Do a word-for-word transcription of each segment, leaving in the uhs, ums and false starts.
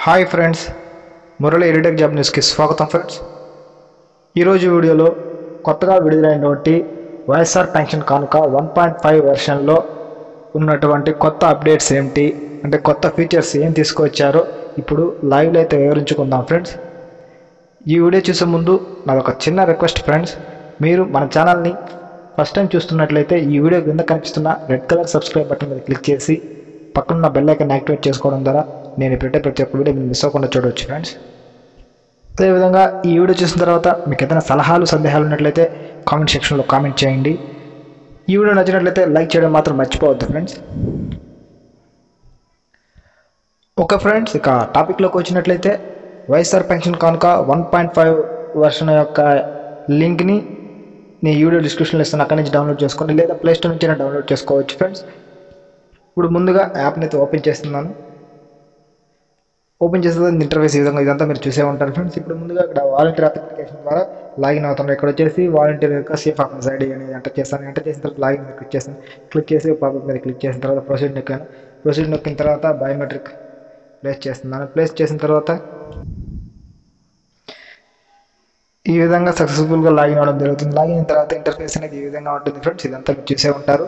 Hi friends, Murali EdTech job న్యూస్కి స్వాగతం friends. ఈరోజు వీడియోలో కొత్తగా విడుదలైనటువంటి వైఎస్ఆర్ పెన్షన్ కానుక వన్ పాయింట్ ఫైవ్ వెర్షన్లో ఉన్నటువంటి కొత్త అప్డేట్స్ ఏమిటి, అంటే కొత్త ఫీచర్స్ ఏం తీసుకొచ్చారో ఇప్పుడు లైవ్లో అయితే వివరించుకుందాం ఫ్రెండ్స్. ఈ వీడియో చూసే ముందు నాదొక చిన్న రిక్వెస్ట్ ఫ్రెండ్స్, మీరు మన ఛానల్ని ఫస్ట్ టైం చూస్తున్నట్లయితే ఈ వీడియో కింద కనిపిస్తున్న రెడ్ కలర్ సబ్స్క్రైబ్ బటన్ మీద క్లిక్ చేసి పక్కన బెల్ ఐకాన్ యాక్టివేట్ చేసుకోవడం ద్వారా నేను పెట్టే ప్రతి ఒక్క వీడియో మీరు మిస్ అవ్వకుండా చూడవచ్చు ఫ్రెండ్స్. అదేవిధంగా ఈ వీడియో చూసిన తర్వాత మీకు ఏదైనా సలహాలు సందేహాలు ఉన్నట్లయితే కామెంట్ సెక్షన్లో కామెంట్ చేయండి. ఈ వీడియో నచ్చినట్లయితే లైక్ చేయడం మాత్రం మర్చిపోవద్దు ఫ్రెండ్స్. ఓకే ఫ్రెండ్స్, ఇక టాపిక్లోకి వచ్చినట్లయితే వైఎస్ఆర్ పెన్షన్ కానుక వన్ పాయింట్ ఫైవ్ వర్షన్ యొక్క లింక్ని నేను వీడియో డిస్క్రిప్షన్లో ఇస్తాను, అక్కడి నుంచి డౌన్లోడ్ చేసుకోండి, లేదా ప్లేస్టోర్ నుంచి అయినా డౌన్లోడ్ చేసుకోవచ్చు ఫ్రెండ్స్. ఇప్పుడు ముందుగా యాప్ని అయితే ఓపెన్ చేస్తున్నాను. ఓపెన్ చేస్తే ఇంటర్ఫేస్ ఈ విధంగా ఇదంతా మీరు చూసే ఉంటారు ఫ్రెండ్స్. ఇప్పుడు ముందుగా ఇక్కడ వాలంటీర్ అథెంటికేషన్ ద్వారా లాగిన్ అవుతాను. ఇక్కడ వచ్చేసి వాలంటీర్ యొక్క సేఫ్ ఆఫీస్ ఐడి అనేది ఎంటర్ చేస్తాను. ఎంటర్ చేసిన తర్వాత లాగిన్ మీద క్లిక్ చేస్తాను. క్లిక్ చేసి పాపప్ మీద క్లిక్ చేసిన తర్వాత ప్రొసీడ్ నొక్కాను. ప్రొసీడ్ నొక్కిన తర్వాత బయోమెట్రిక్ ప్లేస్ చేస్తున్నాను. ప్లేస్ చేసిన తర్వాత ఈ విధంగా సక్సెస్ఫుల్గా లాగిన్ అవ్వడం జరుగుతుంది. లాగిన్ అయిన తర్వాత ఇంటర్ఫేస్ అనేది ఈ విధంగా ఉంటుంది ఫ్రెండ్స్. ఇదంతా మీరు చూసే ఉంటారు.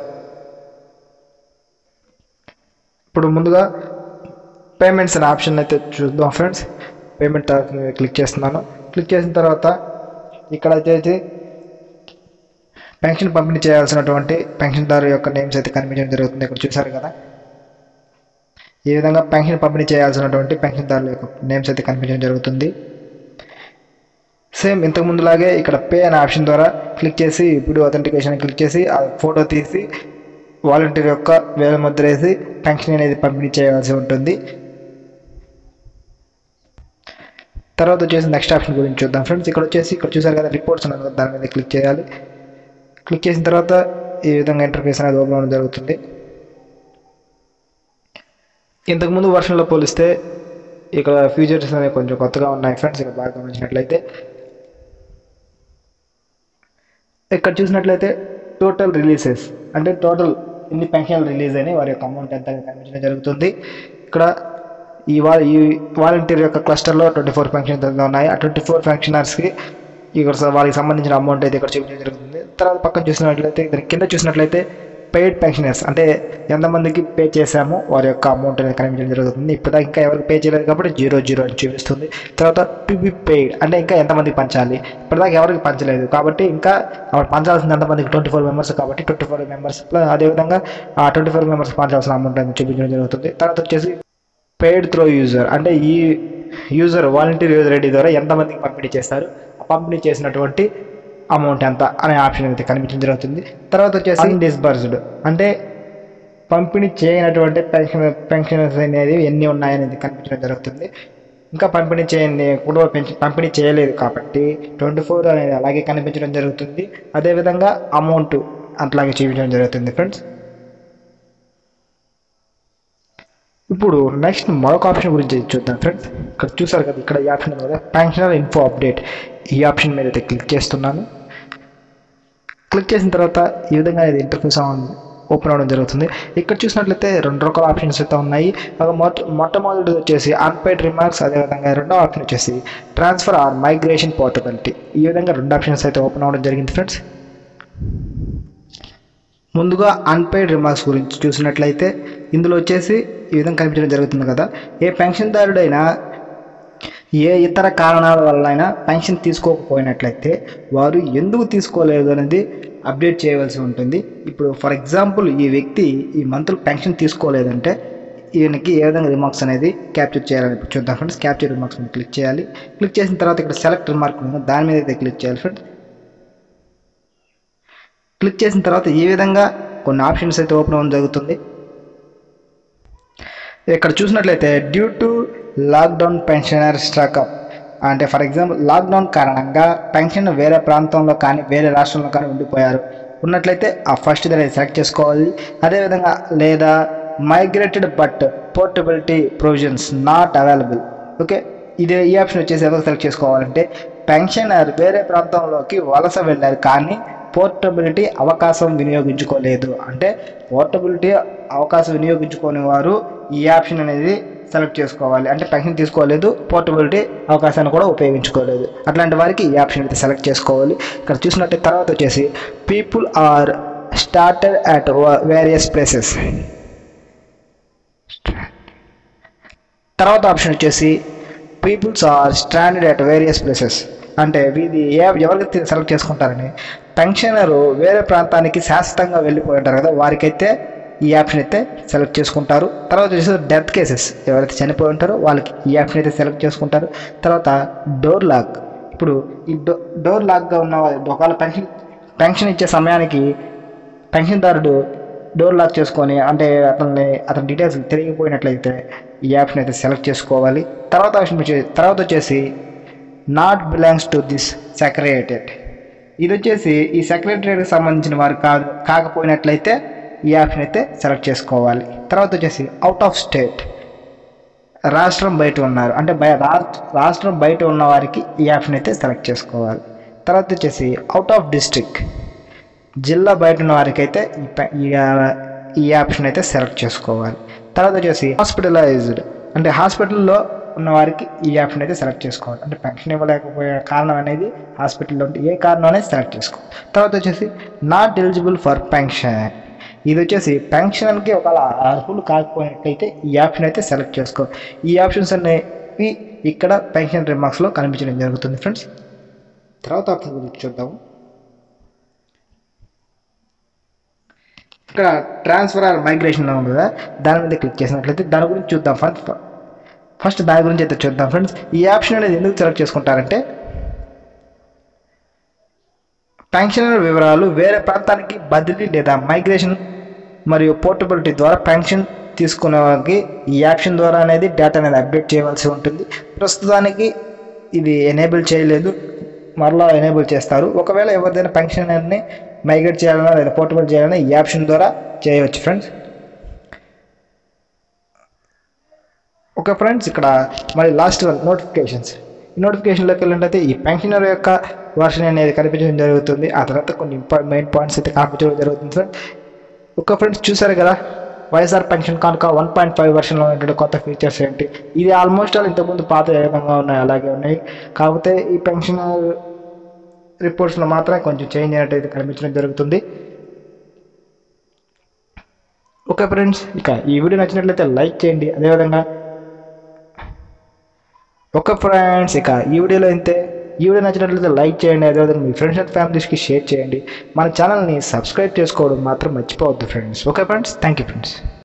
ఇప్పుడు ముందుగా పేమెంట్స్ అనే ఆప్షన్ అయితే చూద్దాం ఫ్రెండ్స్. పేమెంట్ తర్వాత క్లిక్ చేస్తున్నాను. క్లిక్ చేసిన తర్వాత ఇక్కడ వచ్చేసి పెన్షన్ పంపిణీ చేయాల్సినటువంటి పెన్షన్దారు యొక్క నేమ్స్ అయితే కనిపించడం జరుగుతుంది. ఇక్కడ చూసారు కదా, ఈ విధంగా పెన్షన్ పంపిణీ చేయాల్సినటువంటి పెన్షన్దారుల యొక్క నేమ్స్ అయితే కనిపించడం జరుగుతుంది. సేమ్ ఇంతకుముందులాగే ఇక్కడ పే అనే ఆప్షన్ ద్వారా క్లిక్ చేసి ఇప్పుడు అథెంటికేషన్ క్లిక్ చేసి ఆ ఫోటో తీసి వాలంటీర్ యొక్క వేల ముద్ర వేసి పెన్షన్ అనేది పంపిణీ చేయాల్సి ఉంటుంది. తర్వాత వచ్చేసి నెక్స్ట్ ఆప్షన్ గురించి చూద్దాం ఫ్రెండ్స్. ఇక్కడ వచ్చేసి ఇక్కడ చూసారు కదా రిపోర్ట్స్ అన్నది, దాని మీద క్లిక్ చేయాలి. క్లిక్ చేసిన తర్వాత ఈ విధంగా ఇంటర్ఫేస్ అనేది ఓపెన్ అవ్వడం జరుగుతుంది. ఇంతకుముందు వర్షన్లో పోలిస్తే ఇక్కడ ఫీచర్స్ అనేవి కొంచెం కొత్తగా ఉన్నాయి ఫ్రెండ్స్. ఇక్కడ బాగా గమనించినట్లయితే ఇక్కడ చూసినట్లయితే టోటల్ రిలీజెస్ అంటే టోటల్ ఎన్ని పెన్షన్లు రిలీజ్ అయినాయి, వారి యొక్క అమౌంట్ ఎంత కనిపించడం జరుగుతుంది. ఇక్కడ ఈ వా ఈ వాలంటీర్ యొక్క క్లస్టర్లో ట్వంటీ ఫోర్ పెన్షన్స్ ఉన్నాయి. ఆ ట్వంటీ ఫోర్ పెన్షనర్స్కి ఇక్కడ వాళ్ళకి సంబంధించిన అమౌంట్ అయితే ఇక్కడ చూపించడం జరుగుతుంది. తర్వాత పక్కన చూసినట్లయితే దాని కింద చూసినట్లయితే పెయిడ్ పెన్షనర్స్ అంటే ఎంతమందికి పే చేశామో వారి యొక్క అమౌంట్ అనేది కనిపించడం జరుగుతుంది. ఇప్పుడు ఇంకా ఎవరికి పే చేయలేదు కాబట్టి జీరో జీరో అని చూపిస్తుంది. తర్వాత టు బి పెయిడ్ అంటే ఇంకా ఎంతమందికి పంచాలి, ఇప్పటిదాకా ఎవరికి పంచలేదు కాబట్టి ఇంకా పంచాల్సింది ఎంతమందికి ట్వంటీ ఫోర్ మెంబర్స్ కాబట్టి ట్వంటీ ఫోర్ మెంబర్స్ ప్లస్ అదేవిధంగా ఆ ట్వంటీ ఫోర్ మెంబర్స్ పంచాల్సిన అమౌంట్ అనేది చూపించడం జరుగుతుంది. తర్వాత వచ్చేసి పెయిడ్ త్రో యూజర్ అంటే ఈ యూజర్ వాలంటీర్ యూజర్ ఐడి ద్వారా ఎంతమందికి పంపిణీ చేస్తారు, పంపిణీ చేసినటువంటి అమౌంట్ ఎంత అనే ఆప్షన్ అయితే కనిపించడం జరుగుతుంది. తర్వాత వచ్చేసి అన్డిస్బర్స్డ్ అంటే పంపిణీ చేయనటువంటి పెన్షన్ పెన్షన్స్ అనేది ఎన్ని ఉన్నాయనేది కనిపించడం జరుగుతుంది. ఇంకా పంపిణీ చేయని కూడా పంపిణీ చేయలేదు కాబట్టి ట్వంటీ ఫోర్ అనేది అలాగే కనిపించడం జరుగుతుంది. అదేవిధంగా అమౌంట్ అట్లాగే చూపించడం జరుగుతుంది ఫ్రెండ్స్. ఇప్పుడు నెక్స్ట్ మరొక ఆప్షన్ గురించి చూద్దాం ఫ్రెండ్స్. ఇక్కడ చూసారు కదా, ఇక్కడ ఈ ఆప్షన్ కదా పెన్షనర్ ఇన్ఫో అప్డేట్, ఈ ఆప్షన్ మీద అయితే క్లిక్ చేస్తున్నాను. క్లిక్ చేసిన తర్వాత ఈ విధంగా ఇది ఇంటర్ఫేస్ ఓపెన్ అవ్వడం జరుగుతుంది. ఇక్కడ చూసినట్లయితే రెండు రకాల ఆప్షన్స్ అయితే ఉన్నాయి. మొట్ట మొట్టమొదటి వచ్చేసి అన్పెయిడ్ రిమార్క్స్, అదేవిధంగా రెండో ఆప్షన్ వచ్చేసి ట్రాన్స్ఫర్ ఆర్ మైగ్రేషన్ పోర్టబిలిటీ. ఈ విధంగా రెండు ఆప్షన్స్ అయితే ఓపెన్ అవ్వడం జరిగింది ఫ్రెండ్స్. ముందుగా అన్పెయిడ్ రిమార్క్స్ గురించి చూసినట్లయితే ఇందులో వచ్చేసి ఈ విధంగా కనిపించడం జరుగుతుంది కదా, ఏ పెన్షన్దారుడైనా ఏ ఇతర కారణాల వల్ల అయినా పెన్షన్ తీసుకోకపోయినట్లయితే వారు ఎందుకు తీసుకోలేదు అనేది అప్డేట్ చేయవలసి ఉంటుంది. ఇప్పుడు ఫర్ ఎగ్జాంపుల్ ఈ వ్యక్తి ఈ మంత్ పెన్షన్ తీసుకోలేదంటే ఈయనకి ఏ విధంగా రిమార్క్స్ అనేది క్యాప్చర్ చేయాలని చూద్దాం ఫ్రెండ్స్. క్యాప్చర్ రిమార్క్స్ మీద క్లిక్ చేయాలి. క్లిక్ చేసిన తర్వాత ఇక్కడ సెలెక్ట్ రిమార్క్ ఉంది, దాని మీద అయితే క్లిక్ చేయాలి ఫ్రెండ్స్. క్లిక్ చేసిన తర్వాత ఈ విధంగా కొన్ని ఆప్షన్స్ అయితే ఓపెన్ అవ్వడం జరుగుతుంది. ఇక్కడ చూసినట్లయితే due to lockdown pensioner struck up అంటే ఫర్ ఎగ్జాంపుల్ లాక్డౌన్ కారణంగా పెన్షన్ వేరే ప్రాంతంలో కానీ వేరే రాష్ట్రంలో కానీ ఉండిపోయారు ఉన్నట్లయితే ఆ ఫస్ట్ దాన్ని సెలెక్ట్ చేసుకోవాలి. అదేవిధంగా లేదా migrated but portability provisions not available. Okay, ఇదే ఈ ఆప్షన్ వచ్చేసి ఎవరు సెలెక్ట్ చేసుకోవాలంటే పెన్షనర్ వేరే ప్రాంతంలోకి వలస వెళ్ళారు కానీ పోర్టబిలిటీ అవకాశం వినియోగించుకోలేదు అంటే పోర్టబిలిటీ అవకాశం వినియోగించుకునే వారు ఈ ఆప్షన్ అనేది సెలెక్ట్ చేసుకోవాలి. అంటే పెన్షన్ తీసుకోలేదు, పోర్టబిలిటీ అవకాశాన్ని కూడా ఉపయోగించుకోలేదు, అట్లాంటి వారికి ఈ ఆప్షన్ అయితే సెలెక్ట్ చేసుకోవాలి. ఇక్కడ చూసినట్టే తర్వాత వచ్చేసి people are started at various places. తర్వాత ఆప్షన్ వచ్చేసి peoples are standard at various places. అంటే ఇది ఎవరికి సెలెక్ట్ చేసుకుంటారని, పెన్షనరు వేరే ప్రాంతానికి శాశ్వతంగా వెళ్ళిపోయి ఉంటారు కదా, వారికైతే ఈ ఆప్షన్ అయితే సెలెక్ట్ చేసుకుంటారు. తర్వాత వచ్చేసి డెత్ కేసెస్, ఎవరైతే చనిపోయి ఉంటారో వాళ్ళకి ఈ ఆప్షన్ అయితే సెలెక్ట్ చేసుకుంటారు. తర్వాత డోర్ లాక్. ఇప్పుడు ఈ డో డోర్ లాక్గా ఉన్న ఒకవేళ పెన్షన్ పెన్షన్ ఇచ్చే సమయానికి పెన్షన్దారుడు డోర్ లాక్ చేసుకొని అంటే అతన్ని అతని డీటెయిల్స్ తెలియకపోయినట్లయితే ఈ ఆప్షన్ అయితే సెలెక్ట్ చేసుకోవాలి. తర్వాత ఆప్షన్ వచ్చేసి తర్వాత వచ్చేసి not belongs to this secretariat. ఇది వచ్చేసి ఈ సెక్రటేరియట్కి సంబంధించిన వారు కాదు కాకపోయినట్లయితే ఈ ఆప్షన్ అయితే సెలెక్ట్ చేసుకోవాలి. తర్వాత వచ్చేసి అవుట్ ఆఫ్ స్టేట్, రాష్ట్రం బయట ఉన్నారు అంటే బయ రాష్ట్రం బయట ఉన్న వారికి ఈ ఆప్షన్ అయితే సెలెక్ట్ చేసుకోవాలి. తర్వాత వచ్చేసి అవుట్ ఆఫ్ డిస్ట్రిక్ట్, జిల్లా బయట ఉన్న వారికి అయితే ఈ ఈ ఆప్షన్ అయితే సెలెక్ట్ చేసుకోవాలి. తర్వాత వచ్చేసి హాస్పిటలైజ్డ్, అంటే హాస్పిటల్లో ఉన్న వారికి ఈ ఆప్షన్ అయితే సెలెక్ట్ చేసుకోవాలి. అంటే పెన్షన్ ఇవ్వలేకపోయే కారణం అనేది హాస్పిటల్లో ఉంటే ఏ కారణం అనేది సెలెక్ట్ చేసుకోవాలి. తర్వాత వచ్చేసి నాట్ ఎలిజిబుల్ ఫర్ పెన్షన్. ఇది వచ్చేసి పెన్షన్కి ఒకవేళ అర్హులు కాకపోయినట్లయితే ఈ ఆప్షన్ అయితే సెలెక్ట్ చేసుకో. ఈ ఆప్షన్స్ అనేవి ఇక్కడ పెన్షన్ రిమార్క్స్లో కనిపించడం జరుగుతుంది ఫ్రెండ్స్. తర్వాత ఆప్షన్ గురించి చూద్దాము. ఇక్కడ ట్రాన్స్ఫర్ ఆర్ మైగ్రేషన్ ఉంది కదా, దాని మీద క్లిక్ చేసినట్లయితే దాని గురించి చూద్దాం ఫ్రెండ్స్. ఫస్ట్ దాని గురించి అయితే చూద్దాం ఫ్రెండ్స్. ఈ ఆప్షన్ అనేది ఎందుకు సెలెక్ట్ చేసుకుంటారంటే పెన్షనర్ వివరాలు వేరే ప్రాంతానికి బదిలీ లేదా మైగ్రేషన్ మరియు పోర్టబిలిటీ ద్వారా పెన్షన్ తీసుకునే వారికి ఈ ఆప్షన్ ద్వారా అనేది డేటా అనేది అప్డేట్ చేయవలసి ఉంటుంది. ప్రస్తుతానికి ఇది ఎనేబుల్ చేయలేదు, మరలా ఎనేబుల్ చేస్తారు. ఒకవేళ ఎవరిదైనా పెన్షనర్ని మైగ్రేట్ చేయాలన్నా లేదా పోర్టబుల్ చేయాలన్నా ఈ ఆప్షన్ ద్వారా చేయవచ్చు ఫ్రెండ్స్. ఓకే ఫ్రెండ్స్, ఇక్కడ మరి లాస్ట్ వన్ నోటిఫికేషన్స్. ఈ నోటిఫికేషన్లోకి వెళ్ళినట్లయితే ఈ పెన్షనర్ యొక్క వర్షన్ అనేది కనిపించడం జరుగుతుంది. ఆ తర్వాత కొన్ని ఇంపార్టెంట్ మెయిన్ పాయింట్స్ అయితే కనిపించడం జరుగుతుంది ఫ్రెండ్స్. ఓకే ఫ్రెండ్స్, చూసారు కదా వైఎస్ఆర్ పెన్షన్ కానుక వన్ పాయింట్ ఫైవ్ వర్షన్లో ఉన్నటువంటి కొత్త ఫీచర్స్ ఏంటి. ఇది ఆల్మోస్ట్ ఆల్ ఇంతకుముందు పాత ఏ విధంగా ఉన్నాయి అలాగే ఉన్నాయి, కాకపోతే ఈ పెన్షన్ రిపోర్ట్స్లో మాత్రం కొంచెం చేంజ్ అయినట్టయితే కనిపించడం జరుగుతుంది. ఓకే ఫ్రెండ్స్, ఇక ఈ వీడియో నచ్చినట్లయితే లైక్ చేయండి. అదేవిధంగా ఓకే ఫ్రెండ్స్, ఇక ఈ వీడియోలో ఇంతే. ఈ వీడియో నచ్చినట్లయితే లైక్ చేయండి. అదేవిధంగా మీ ఫ్రెండ్స్ అండ్ ఫ్యామిలీస్కి షేర్ చేయండి. మన ఛానల్ని సబ్స్క్రైబ్ చేసుకోవడం మాత్రం మర్చిపోవద్దు friends. Okay friends, thank you friends.